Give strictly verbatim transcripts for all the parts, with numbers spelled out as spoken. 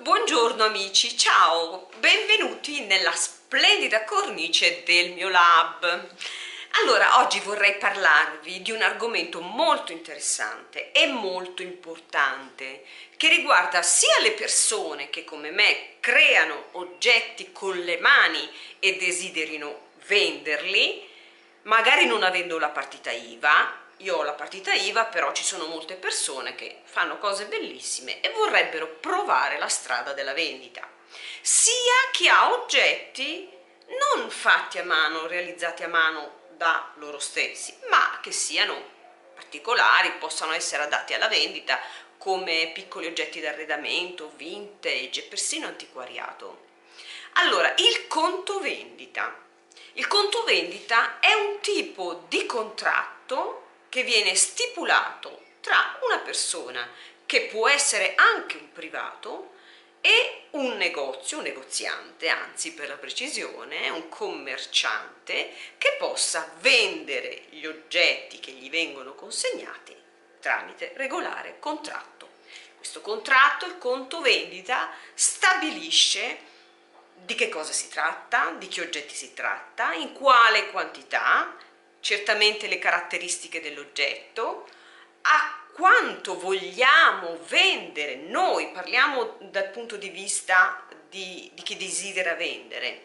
Buongiorno amici, ciao, benvenuti nella splendida cornice del mio lab. Allora, oggi vorrei parlarvi di un argomento molto interessante e molto importante che riguarda sia le persone che come me creano oggetti con le mani e desiderino venderli, magari non avendo la partita I V A. Io ho la partita I V A, però ci sono molte persone che fanno cose bellissime e vorrebbero provare la strada della vendita, sia chi ha oggetti non fatti a mano, realizzati a mano da loro stessi, ma che siano particolari, possano essere adatti alla vendita come piccoli oggetti d'arredamento, vintage e persino antiquariato. Allora, il conto vendita. Il conto vendita è un tipo di contratto che viene stipulato tra una persona, che può essere anche un privato, e un negozio, un negoziante, anzi per la precisione, un commerciante, che possa vendere gli oggetti che gli vengono consegnati tramite regolare contratto. Questo contratto, il conto vendita, stabilisce di che cosa si tratta, di che oggetti si tratta, in quale quantità, certamente le caratteristiche dell'oggetto, a quanto vogliamo vendere noi, parliamo dal punto di vista di, di chi desidera vendere,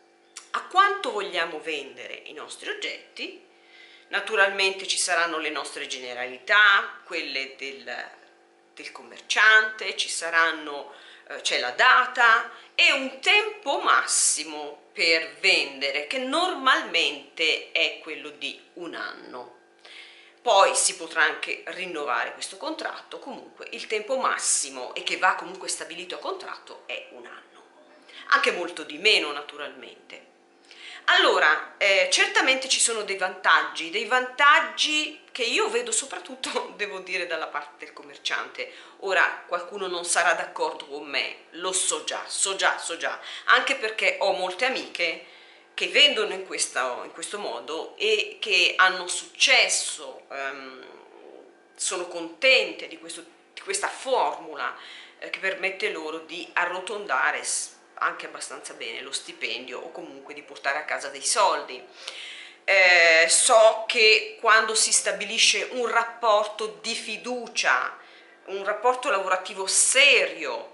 a quanto vogliamo vendere i nostri oggetti. Naturalmente ci saranno le nostre generalità, quelle del, del commerciante, ci saranno, eh, c'è la data e un tempo massimo per vendere, che normalmente è quello di un anno. Poi si potrà anche rinnovare questo contratto, comunque il tempo massimo, e che va comunque stabilito a contratto, è un anno, anche molto di meno naturalmente. Allora, eh, certamente ci sono dei vantaggi, dei vantaggi che io vedo soprattutto, devo dire, dalla parte del commerciante. Ora, qualcuno non sarà d'accordo con me, lo so già, so già, so già, anche perché ho molte amiche che vendono in, questa, in questo modo e che hanno successo, um, sono contente di, questo, di questa formula eh, che permette loro di arrotondare anche abbastanza bene lo stipendio, o comunque di portare a casa dei soldi. Eh, so che quando si stabilisce un rapporto di fiducia, un rapporto lavorativo serio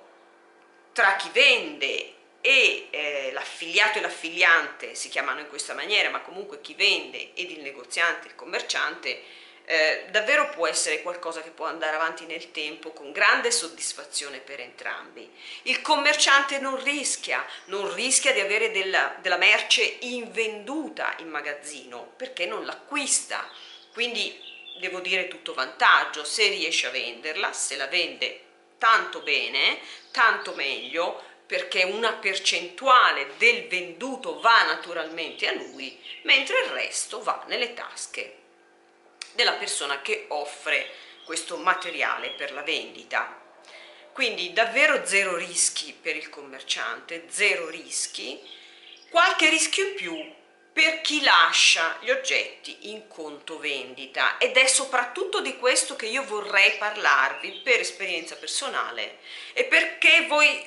tra chi vende e eh, l'affiliato e l'affiliante, si chiamano in questa maniera, ma comunque chi vende ed il negoziante, il commerciante, eh, davvero può essere qualcosa che può andare avanti nel tempo con grande soddisfazione per entrambi. Il commerciante non rischia, non rischia di avere della, della merce invenduta in magazzino, perché non l'acquista, quindi devo dire tutto vantaggio. Se riesce a venderla, se la vende tanto bene, tanto meglio, perché una percentuale del venduto va naturalmente a lui, mentre il resto va nelle tasche della persona che offre questo materiale per la vendita. Quindi davvero zero rischi per il commerciante, zero rischi, qualche rischio in più per chi lascia gli oggetti in conto vendita, ed è soprattutto di questo che io vorrei parlarvi per esperienza personale e perché voi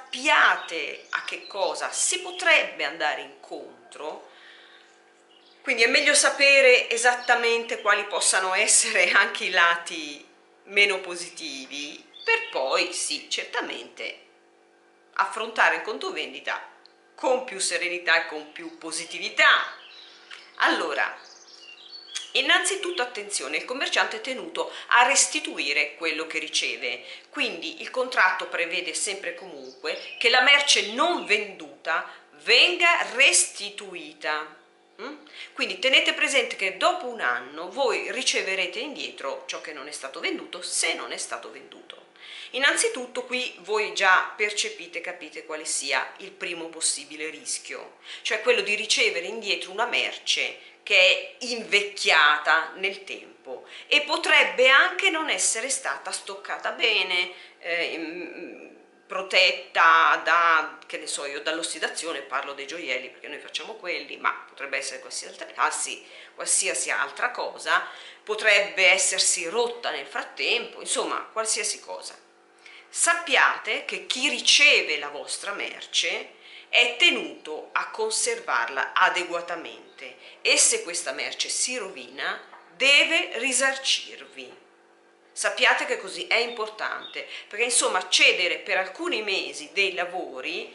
sappiate a che cosa si potrebbe andare incontro. Quindi è meglio sapere esattamente quali possano essere anche i lati meno positivi, per poi sì, certamente affrontare il conto vendita con più serenità e con più positività. Allora, innanzitutto attenzione, il commerciante è tenuto a restituire quello che riceve, quindi il contratto prevede sempre e comunque che la merce non venduta venga restituita. Quindi tenete presente che dopo un anno voi riceverete indietro ciò che non è stato venduto, se non è stato venduto. Innanzitutto qui voi già percepite, capite quale sia il primo possibile rischio, cioè quello di ricevere indietro una merce che è invecchiata nel tempo e potrebbe anche non essere stata stoccata bene, eh, protetta da, che ne so io, dall'ossidazione. Parlo dei gioielli perché noi facciamo quelli, ma potrebbe essere qualsiasi altra, ah sì, qualsiasi altra cosa, potrebbe essersi rotta nel frattempo, insomma qualsiasi cosa. sappiate che chi riceve la vostra merce è tenuto a conservarla adeguatamente e se questa merce si rovina deve risarcirvi. Sappiate che così è importante, perché insomma cedere per alcuni mesi dei lavori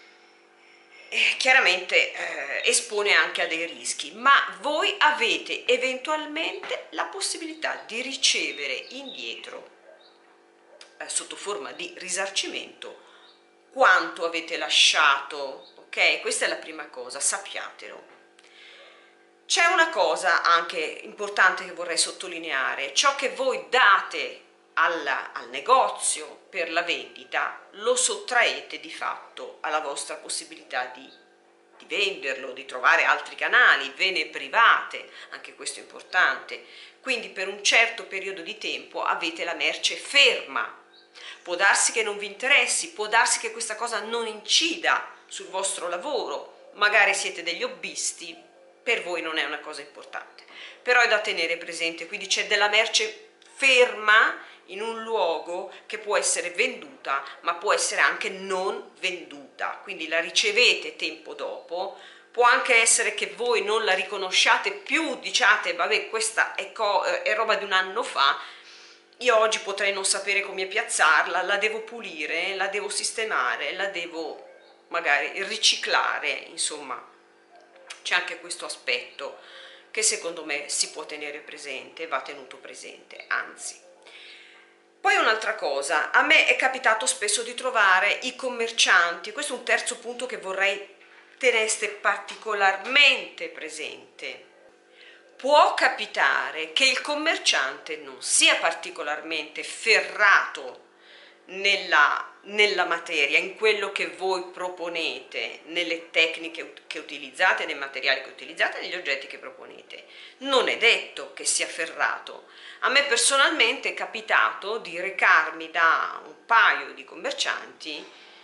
eh, chiaramente eh, espone anche a dei rischi, ma voi avete eventualmente la possibilità di ricevere indietro eh, sotto forma di risarcimento quanto avete lasciato, ok? Questa è la prima cosa, sappiatelo. C'è una cosa anche importante che vorrei sottolineare: ciò che voi date alla, al negozio per la vendita lo sottraete di fatto alla vostra possibilità di, di venderlo, di trovare altri canali, ve ne private, anche questo è importante. Quindi per un certo periodo di tempo avete la merce ferma. Può darsi che non vi interessi, può darsi che questa cosa non incida sul vostro lavoro, magari siete degli hobbisti, per voi non è una cosa importante, però è da tenere presente, quindi c'è della merce ferma in un luogo che può essere venduta, ma può essere anche non venduta, quindi la ricevete tempo dopo, può anche essere che voi non la riconosciate più, diciate vabbè questa è, è roba di un anno fa, io oggi potrei non sapere come piazzarla, la devo pulire, la devo sistemare, la devo magari riciclare, insomma c'è anche questo aspetto che secondo me si può tenere presente, va tenuto presente, anzi. Poi un'altra cosa, a me è capitato spesso di trovare i commercianti, questo è un terzo punto che vorrei teneste particolarmente presente. Può capitare che il commerciante non sia particolarmente ferrato nella, nella materia, in quello che voi proponete, nelle tecniche che utilizzate, nei materiali che utilizzate, negli oggetti che proponete. Non è detto che sia ferrato. A me personalmente è capitato di recarmi da un paio di commercianti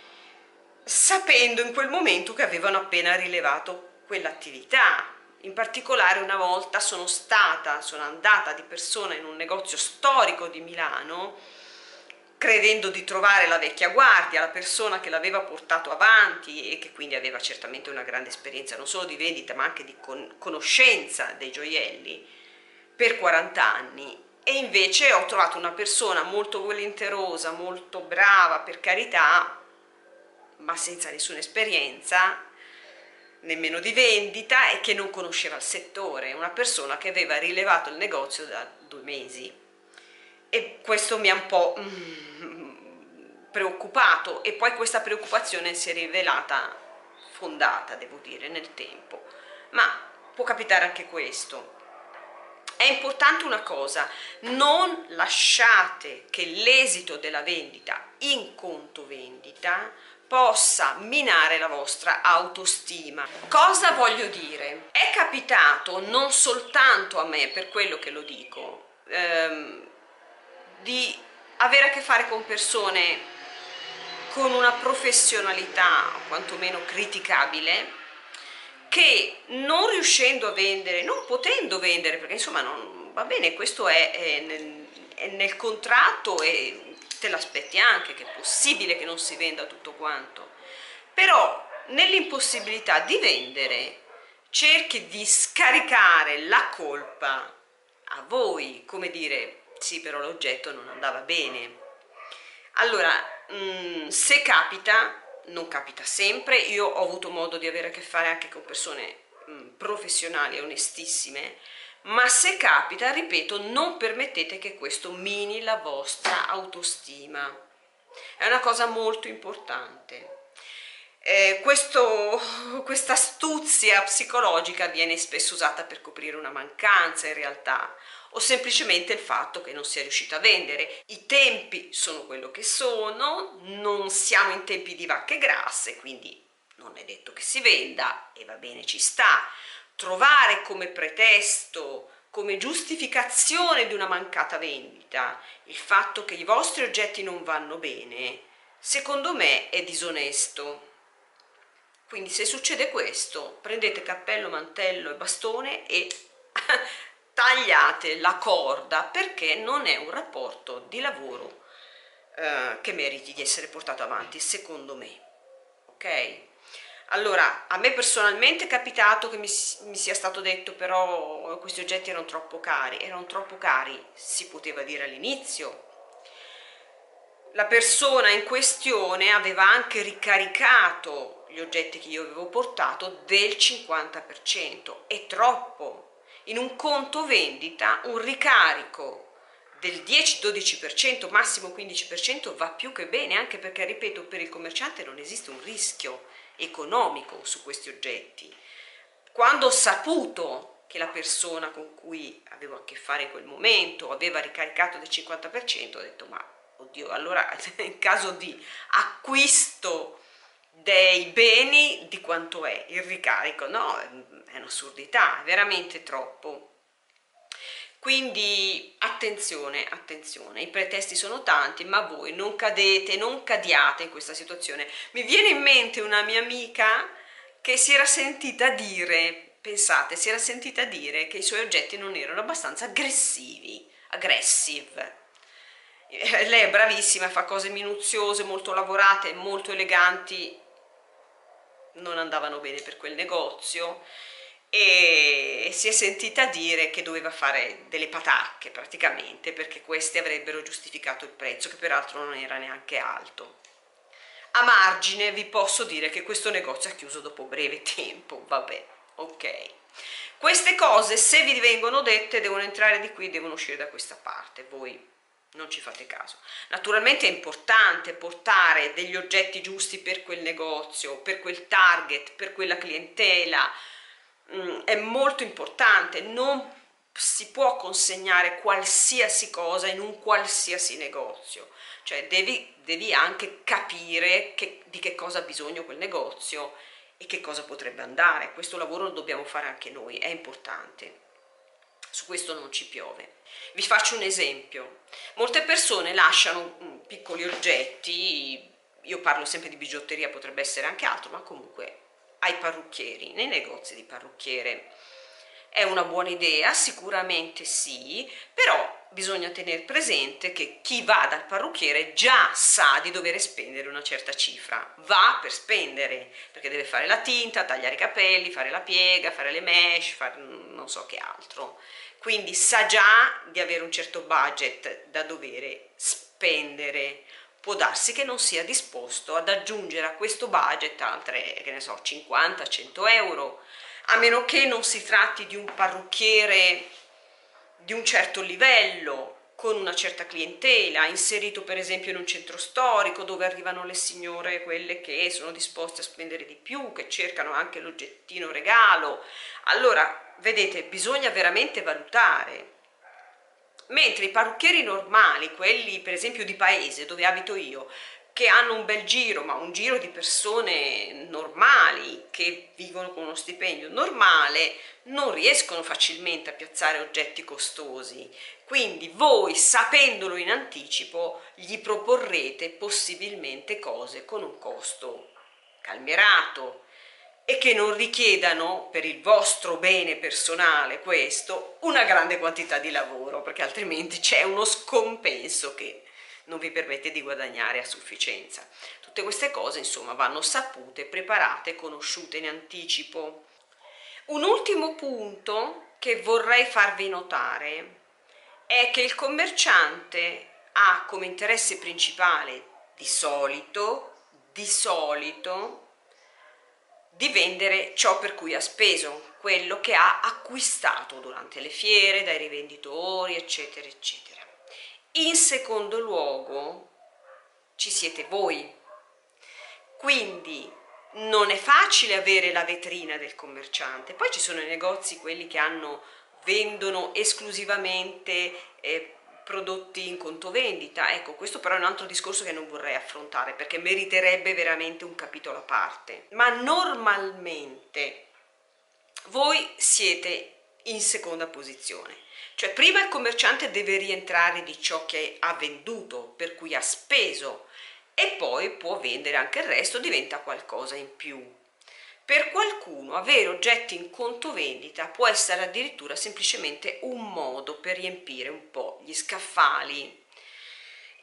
sapendo in quel momento che avevano appena rilevato quell'attività. In particolare una volta sono stata, sono andata di persona in un negozio storico di Milano, credendo di trovare la vecchia guardia, la persona che l'aveva portato avanti e che quindi aveva certamente una grande esperienza non solo di vendita ma anche di con conoscenza dei gioielli per quaranta anni, e invece ho trovato una persona molto volenterosa, molto brava, per carità, ma senza nessuna esperienza nemmeno di vendita e che non conosceva il settore, una persona che aveva rilevato il negozio da due mesi, e questo mi ha un po' mm, preoccupato, e poi questa preoccupazione si è rivelata fondata, devo dire, nel tempo, ma può capitare anche questo. È importante una cosa: non lasciate che l'esito della vendita in conto vendita possa minare la vostra autostima. Cosa voglio dire? È capitato, non soltanto a me, per quello che lo dico, ehm, di avere a che fare con persone con una professionalità quantomeno criticabile, che non riuscendo a vendere, non potendo vendere, perché insomma non va bene, questo è, è, nel, è nel contratto e te l'aspetti anche, che è possibile che non si venda tutto quanto, però nell'impossibilità di vendere cerchi di scaricare la colpa a voi, come dire sì però l'oggetto non andava bene. Allora mh, se capita, non capita sempre, io ho avuto modo di avere a che fare anche con persone mh, professionali e onestissime, ma se capita, ripeto, non permettete che questo mini la vostra autostima. È una cosa molto importante. Eh, questo, questa astuzia psicologica viene spesso usata per coprire una mancanza in realtà, o semplicemente il fatto che non sia riuscito a vendere. I tempi sono quello che sono, non siamo in tempi di vacche grasse, quindi non è detto che si venda e va bene, ci sta. Trovare come pretesto, come giustificazione di una mancata vendita, il fatto che i vostri oggetti non vanno bene, secondo me è disonesto. Quindi se succede questo, prendete cappello, mantello e bastone e tagliate la corda, perché non è un rapporto di lavoro eh, che meriti di essere portato avanti, secondo me, ok? Allora, a me personalmente è capitato che mi, mi sia stato detto però questi oggetti erano troppo cari, erano troppo cari, si poteva dire all'inizio. La persona in questione aveva anche ricaricato gli oggetti che io avevo portato del cinquanta per cento, è troppo. In un conto vendita un ricarico del dieci dodici per cento, massimo quindici per cento va più che bene, anche perché, ripeto, per il commerciante non esiste un rischio economico su questi oggetti. Quando ho saputo che la persona con cui avevo a che fare in quel momento aveva ricaricato del cinquanta per cento, ho detto ma oddio, allora in caso di acquisto dei beni di quanto è il ricarico? No, è un'assurdità, è veramente troppo. Quindi attenzione, attenzione, i pretesti sono tanti, ma voi non cadete, non cadiate in questa situazione. Mi viene in mente una mia amica che si era sentita dire, pensate, si era sentita dire che i suoi oggetti non erano abbastanza aggressivi, aggressive. Lei è bravissima, fa cose minuziose, molto lavorate, molto eleganti, non andavano bene per quel negozio e si è sentita dire che doveva fare delle patacche praticamente perché queste avrebbero giustificato il prezzo, che peraltro non era neanche alto. A margine vi posso dire che questo negozio ha chiuso dopo breve tempo, vabbè, ok. Queste cose, se vi vengono dette, devono entrare di qui, devono uscire da questa parte, voi non ci fate caso. Naturalmente è importante portare degli oggetti giusti per quel negozio, per quel target, per quella clientela, mm, è molto importante, non si può consegnare qualsiasi cosa in un qualsiasi negozio, cioè devi, devi anche capire che, di che cosa ha bisogno quel negozio e che cosa potrebbe andare. Questo lavoro lo dobbiamo fare anche noi, è importante. Su questo non ci piove. Vi faccio un esempio. Molte persone lasciano piccoli oggetti, io parlo sempre di bigiotteria, potrebbe essere anche altro, ma comunque ai parrucchieri, nei negozi di parrucchiere. È una buona idea? Sicuramente sì, però bisogna tenere presente che chi va dal parrucchiere già sa di dover spendere una certa cifra, va per spendere, perché deve fare la tinta, tagliare i capelli, fare la piega, fare le mesh, fare non so che altro. Quindi sa già di avere un certo budget da dover spendere. Può darsi che non sia disposto ad aggiungere a questo budget altre, che ne so, cinquanta cento euro, a meno che non si tratti di un parrucchiere di un certo livello, con una certa clientela, inserito per esempio in un centro storico dove arrivano le signore, quelle che sono disposte a spendere di più, che cercano anche l'oggettino regalo. Allora, vedete, bisogna veramente valutare. Mentre i parrucchieri normali, quelli per esempio di paese dove abito io, che hanno un bel giro, ma un giro di persone normali, che vivono con uno stipendio normale, non riescono facilmente a piazzare oggetti costosi. Quindi voi, sapendolo in anticipo, gli proporrete possibilmente cose con un costo calmierato e che non richiedano per il vostro bene personale questo una grande quantità di lavoro, perché altrimenti c'è uno scompenso che non vi permette di guadagnare a sufficienza. Tutte queste cose insomma vanno sapute, preparate, conosciute in anticipo. Un ultimo punto che vorrei farvi notare è che il commerciante ha come interesse principale di solito, di solito, di vendere ciò per cui ha speso, quello che ha acquistato durante le fiere, dai rivenditori, eccetera, eccetera. In secondo luogo ci siete voi, quindi non è facile avere la vetrina del commerciante. Poi ci sono i negozi, quelli che hanno, vendono esclusivamente eh, prodotti in conto vendita. Ecco, questo però è un altro discorso che non vorrei affrontare perché meriterebbe veramente un capitolo a parte. Ma normalmente voi siete in seconda posizione. Cioè prima il commerciante deve rientrare di ciò che ha venduto, per cui ha speso, e poi può vendere anche il resto, diventa qualcosa in più. Per qualcuno avere oggetti in conto vendita può essere addirittura semplicemente un modo per riempire un po' gli scaffali.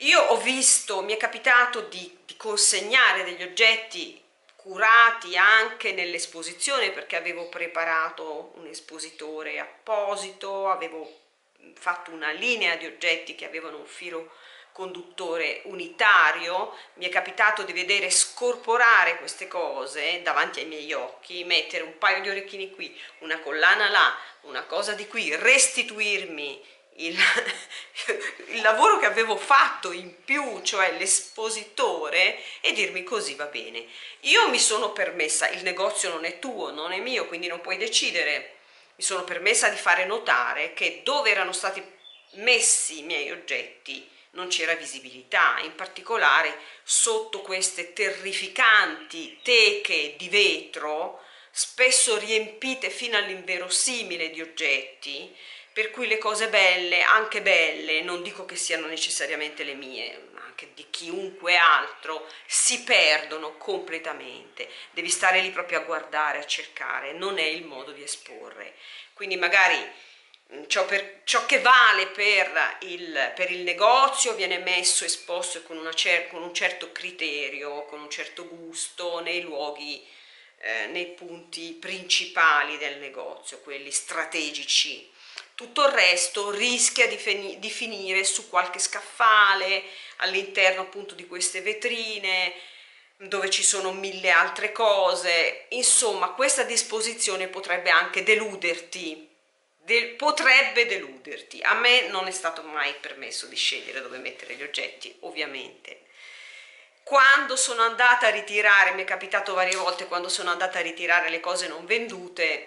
Io ho visto, mi è capitato di, di consegnare degli oggetti curati anche nell'esposizione, perché avevo preparato un espositore apposito, avevo fatto una linea di oggetti che avevano un filo conduttore unitario. Mi è capitato di vedere scorporare queste cose davanti ai miei occhi, mettere un paio di orecchini qui, una collana là, una cosa di qui, restituirmi il, il lavoro che avevo fatto in più, cioè l'espositore, e dirmi così va bene. Io mi sono permessa, il negozio non è tuo, non è mio, quindi non puoi decidere, mi sono permessa di fare notare che dove erano stati messi i miei oggetti non c'era visibilità, in particolare sotto queste terrificanti teche di vetro, spesso riempite fino all'inverosimile di oggetti, per cui le cose belle, anche belle, non dico che siano necessariamente le mie, ma anche di chiunque altro, si perdono completamente. Devi stare lì proprio a guardare, a cercare, non è il modo di esporre. Quindi magari ciò, per, ciò che vale per il, per il negozio viene messo, esposto con, una cer con un certo criterio, con un certo gusto, nei luoghi, eh, nei punti principali del negozio, quelli strategici. Tutto il resto rischia di, di finire su qualche scaffale, all'interno appunto di queste vetrine, dove ci sono mille altre cose. Insomma, questa disposizione potrebbe anche deluderti, Del, potrebbe deluderti. A me non è stato mai permesso di scegliere dove mettere gli oggetti, ovviamente. Quando sono andata a ritirare, mi è capitato varie volte, quando sono andata a ritirare le cose non vendute,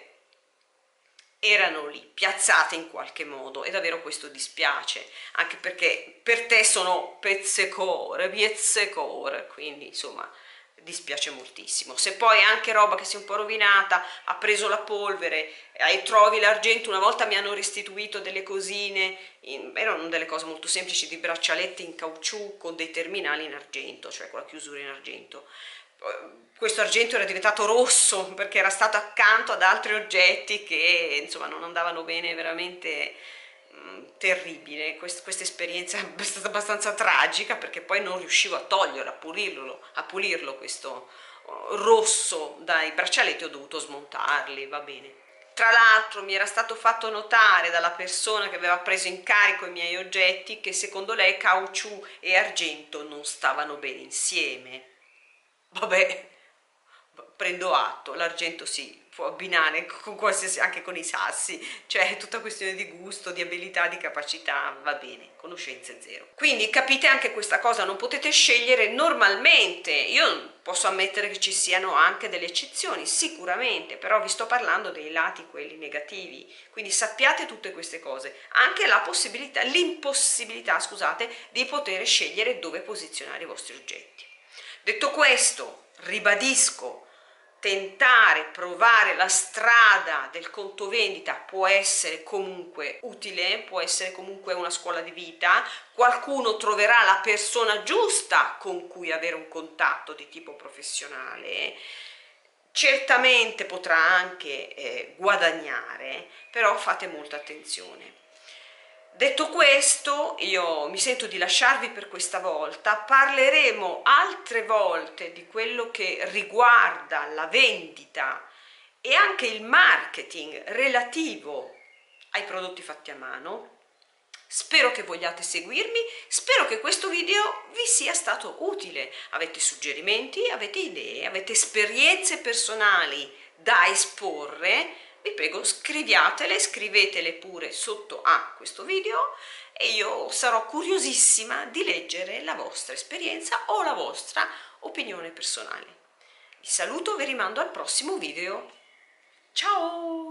erano lì, piazzate in qualche modo, e davvero questo dispiace, anche perché per te sono pezzecore, pezzecore, quindi insomma dispiace moltissimo. Se poi anche roba che si è un po' rovinata, ha preso la polvere e trovi l'argento, una volta mi hanno restituito delle cosine, in, erano delle cose molto semplici, di braccialetti in caucciù con dei terminali in argento, cioè con la chiusura in argento. Questo argento era diventato rosso perché era stato accanto ad altri oggetti che insomma non andavano bene, veramente mh, terribile. Quest, questa esperienza è stata abbastanza tragica, perché poi non riuscivo a toglierlo, a pulirlo, a pulirlo questo rosso dai braccialetti, ho dovuto smontarli, va bene. Tra l'altro mi era stato fatto notare dalla persona che aveva preso in carico i miei oggetti che secondo lei caucciù e argento non stavano bene insieme. Vabbè, prendo atto, l'argento si può abbinare con qualsiasi, anche con i sassi, cioè è tutta questione di gusto, di abilità, di capacità, va bene, conoscenze zero. Quindi capite anche questa cosa, non potete scegliere normalmente. Io posso ammettere che ci siano anche delle eccezioni, sicuramente, però vi sto parlando dei lati, quelli negativi, quindi sappiate tutte queste cose, anche la possibilità, l'impossibilità, scusate, di poter scegliere dove posizionare i vostri oggetti. Detto questo, ribadisco, tentare, provare la strada del conto vendita può essere comunque utile, può essere comunque una scuola di vita. Qualcuno troverà la persona giusta con cui avere un contatto di tipo professionale, certamente potrà anche eh, guadagnare, però fate molta attenzione. Detto questo, io mi sento di lasciarvi per questa volta. Parleremo altre volte di quello che riguarda la vendita e anche il marketing relativo ai prodotti fatti a mano. Spero che vogliate seguirmi, spero che questo video vi sia stato utile. Avete suggerimenti, avete idee, avete esperienze personali da esporre? Vi prego, scriviatele, scrivetele pure sotto a questo video e io sarò curiosissima di leggere la vostra esperienza o la vostra opinione personale. Vi saluto, vi rimando al prossimo video. Ciao!